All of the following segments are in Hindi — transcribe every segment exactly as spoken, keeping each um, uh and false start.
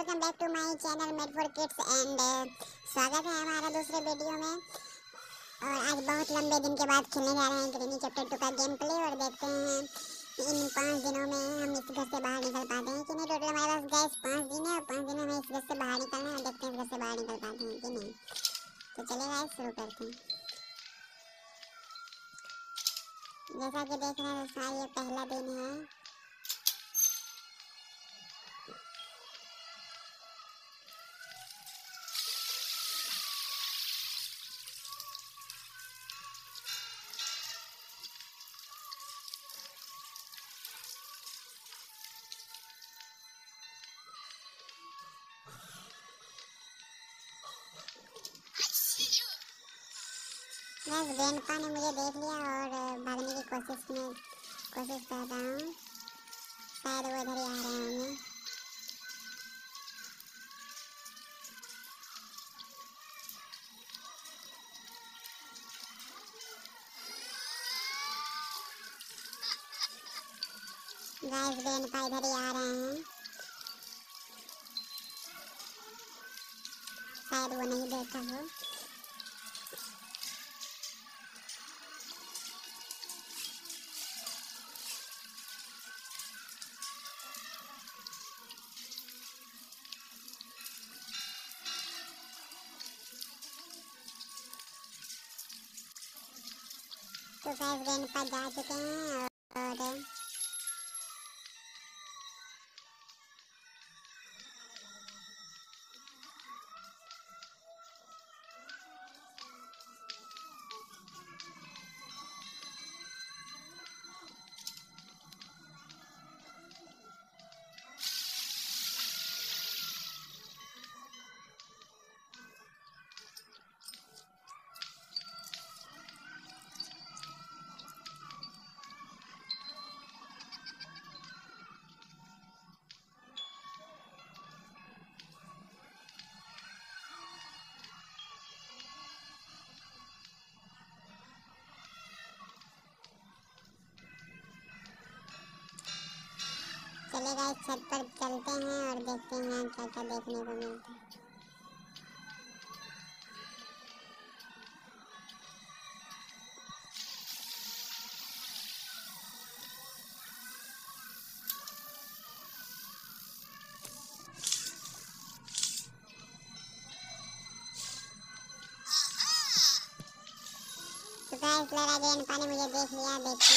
Welcome back to my channel made for kids and स्वागत है हमारा दूसरे वीडियो में। और आज बहुत लंबे दिन के बाद खेलने जा रहे हैं ग्रेनी चैप्टर टू का गेम प्ले और देखते हैं इन पाँच दिनों में हम इस घर से बाहर निकल पाते हैं कि नहीं। टोटल हमारे पास गैस पाँच दिन है और पाँच दिन में इस घर से बाहर निकलना है और देखते हैं इस घर से बाहर निकल पाते हैं कि नहीं। तो चलिए गाइस शुरू करते हैं। जैसा कि देख रहे हैं दोस्तों, ये पहला दिन है। बस ग्रैंडपा ने मुझे देख लिया और भागने की कोशिश में कोशिश कर रहा हूँ। शायद वो इधर ही आ रहे होंगे। गाइस ग्रैंडपा इधर ही आ रहे हैं। शायद वो नहीं देखा हो। तो गाइस ग्रैंडपा जा चुके हैं और चले गाइस छत पर चलते हैं और देखते हैं यहाँ क्या क्या देखने को मिलता है। तो गाइस लड़ा ग्रैंडपा ने मुझे देख लिया। देखिए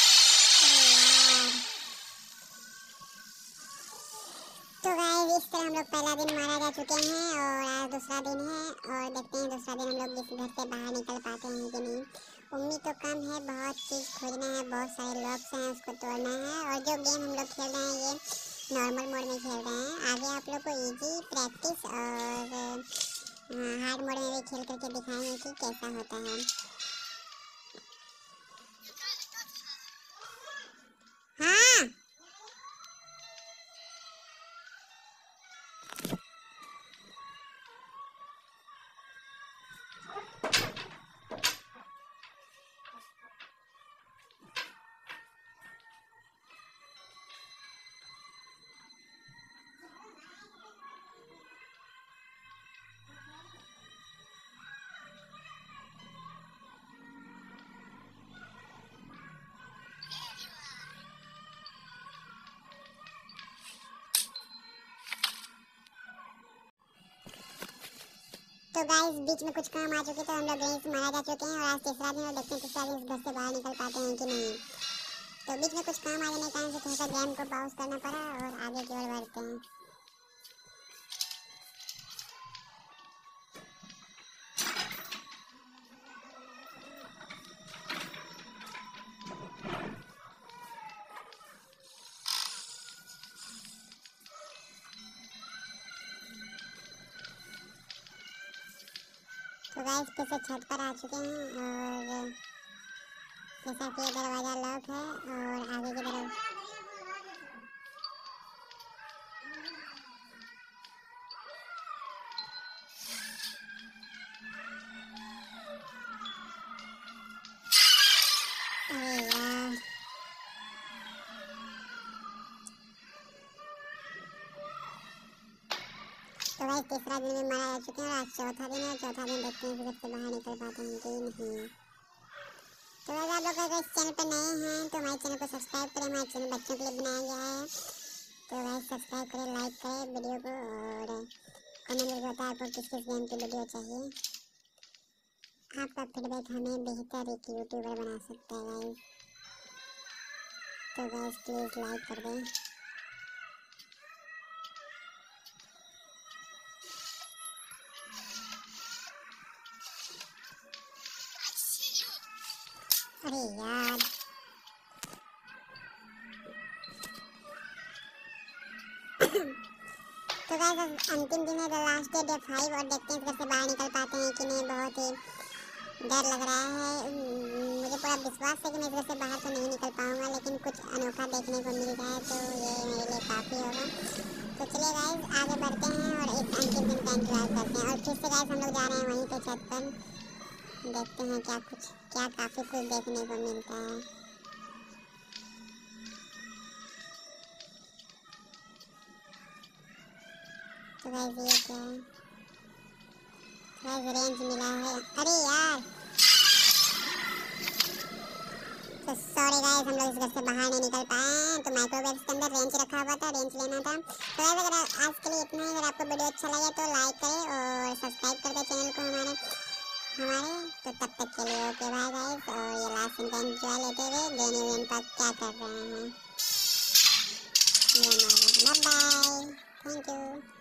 तो गाइस इस तरह हम लोग पहला दिन मारा जा चुके हैं और आज दूसरा दिन है और देखते हैं दूसरा दिन हम लोग इस घर से बाहर निकल पाते हैं कि नहीं। उम्मीद तो कम है, बहुत चीज़ खोजना है, बहुत सारे लॉक्स हैं उसको तोड़ना है। और जो गेम हम लोग खेल रहे हैं ये नॉर्मल मोड में खेल रहे हैं। आगे आप लोग को इजी प्रैक्टिस और हार्ड मोड में भी खेल करके दिखाएंगे कि कैसा होता है। हाँ तो गाइस बीच में कुछ काम आ चुके तो हम लोग यहीं से मारा जा चुके हैं और आज तीसरा दिन और देखते हैं तीसरा दिन इस घर से बाहर निकल पाते हैं कि नहीं। तो बीच में कुछ काम आ जाने के कारण से थोड़ा सा गेम को पॉज करना पड़ा और आगे की ओर बढ़ते हैं। तो गाइस फिर से छत पर आ चुके हैं और जैसा कि ये दरवाज़ा लॉक है और आगे की तरफ अरे यार तो गाइस तीसरा दिन भी मारा जा चुके हैं और आज चौथा दिन है। चौथा दिन देखते हैं घर से बाहर निकल पाते हैं कि नहीं। तो गाइस आप लोग अगर इस चैनल पर नए हैं तो हमारे चैनल को सब्सक्राइब करें। हमारे चैनल बच्चों के लिए बनाया गया है। तो गाइस सब्सक्राइब करें, लाइक करें वीडियो को और कमेंट में बताएं आपको किस किस गेम की वीडियो चाहिए। आपका फीडबैक हमें बेहतर एक यूट्यूबर बना सकता है गाइस। तो गाइस प्लीज़ लाइक कर दें। अरे यार तो गाइस अंतिम दिन है, लास्ट डे डे फाइव और देखते हैं घर से बाहर निकल पाते हैं कि नहीं। बहुत ही डर लग रहा है। मुझे पूरा विश्वास है कि मैं घर से बाहर तो नहीं निकल पाऊंगा, लेकिन कुछ अनोखा देखने को मिल जाए तो ये मेरे लिए काफ़ी होगा। तो चलिए गाइस आगे बढ़ते हैं और इस अंतिम दिन का इंतजार करते हैं। और फिर से गाइस हम लोग जा रहे हैं वहीं पे छत पर, देखते हैं क्या कुछ क्या काफ़ी कुछ देखने को मिलता है। तो गाइस ये क्या है, गाइस रेंज मिला है। अरे यार तो सॉरी गाइस हम लोग इस घर से बाहर नहीं निकल पाए। तो माइक्रोवेव के अंदर रेंज रखा हुआ था, रेंज लेना था। तो गाइस अगर आज के लिए इतना ही। अगर आपको वीडियो अच्छा लगे तो लाइक करें और सब्सक्राइब कर दें चैनल को हमारे हमारे तो तब तक के लिए ओके बाय गाइस। और ये लास्ट सीन का एंजॉय लेते हुए गेनी वेन पर क्या कर रहे हैं ये बाय बाय, थैंक यू।